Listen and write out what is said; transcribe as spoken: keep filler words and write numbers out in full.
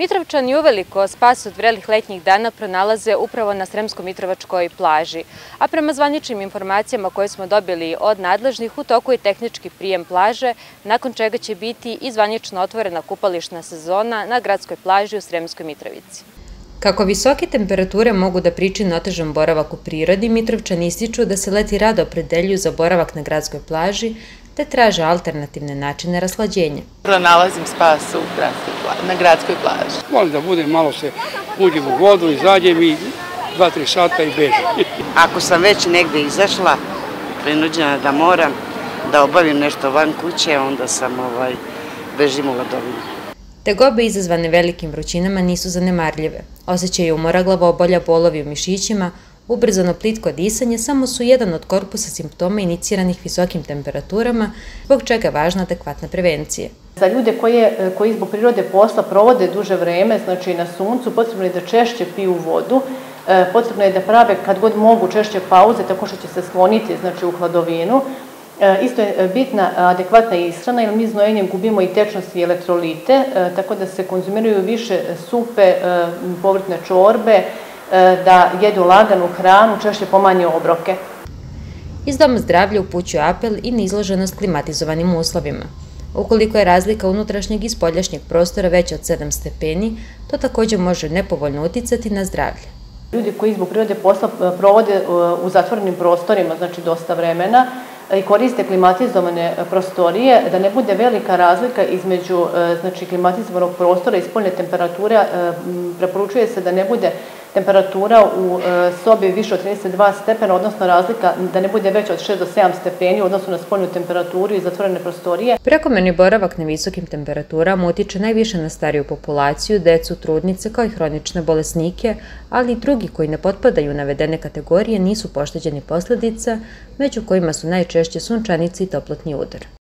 Mitrovčani uveliko spas od vrelih letnjih dana pronalaze upravo na Sremsko-Mitrovačkoj plaži, a prema zvaničnim informacijama koje smo dobili od nadležnih, u toku je tehnički prijem plaže, nakon čega će biti i zvanično otvorena kupališna sezona na gradskoj plaži u Sremskoj Mitrovici. Kako visoke temperature mogu da pričine otežan boravak u prirodi, Mitrovčani ističu da se leti rado opredeljuju za boravak na gradskoj plaži, te traže alternativne načine raslađenja. Pronalazim spas na gradskoj plaži. Volim da budem, malo se uđem u vodu, izađem i dva, tri sata i bežem. Ako sam već negde izašla, prinuđena da moram da obavim nešto van kuće, onda sam ovaj, bežim u ladovinu. Tegobe izazvane velikim vrućinama nisu zanemarljive. Osjećaj umora, glavobolja, bolovi u mišićima, ubrzano plitko disanje samo su jedan od korpusa simptoma iniciranih visokim temperaturama, zbog čega je važna adekvatna prevencija. Za ljude koje, koji zbog prirode posla provode duže vreme, znači na suncu, potrebno je da češće piju vodu, potrebno je da prave kad god mogu češće pauze, tako što će se skloniti znači, u hladovinu. Isto je bitna adekvatna ishrana, jer mi znojenjem gubimo i tečnost i elektrolite, tako da se konzumiraju više supe, povrtne čorbe, da jedu laganu hranu, češće pomanje obroke. Iz Doma zdravlja upućuje apel i na izloženost klimatizovanim uslovima. Ukoliko je razlika unutrašnjeg i spoljašnjeg prostora veća od sedam stepeni, to također može nepovoljno uticati na zdravlje. Ljudi koji zbog prirode posla provode u zatvorenim prostorima, znači dosta vremena, i koriste klimatizovane prostorije, da ne bude velika razlika između znači, klimatizovanog prostora i spoljne temperature, preporučuje se da ne bude temperatura u sobi više od trideset dva stepena, odnosno razlika da ne bude veća od šest do sedam stepeni u odnosu na spoljnu temperaturu i zatvorene prostorije. Prekomerni boravak na visokim temperaturama utiče najviše na stariju populaciju, decu, trudnice kao i hronične bolesnike, ali i drugi koji ne potpadaju u navedene kategorije nisu pošteđeni posledica, među kojima su najčešće sunčanice i toplotni udar.